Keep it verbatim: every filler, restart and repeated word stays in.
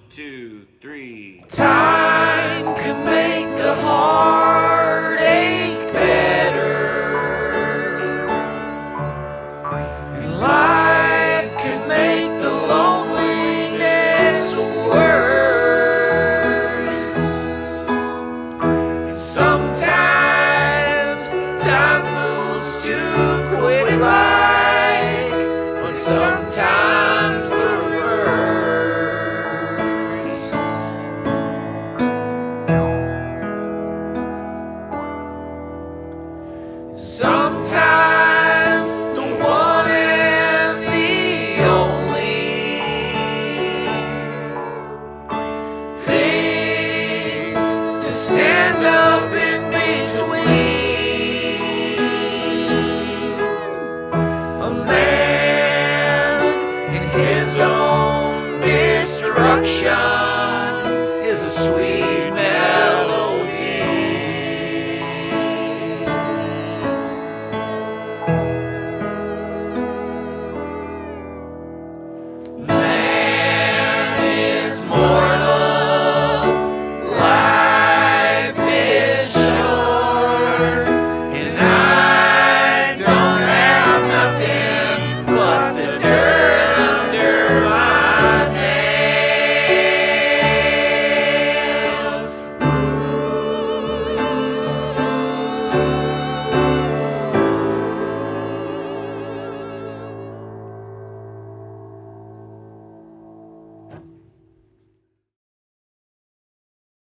two, three. Time can make the heartache better, and life can make the loneliness worse. Sometimes time moves too quick, like, but sometimes the reverse. Sometimes the one and the only thing to stand up in between a man and his own destruction is a sweet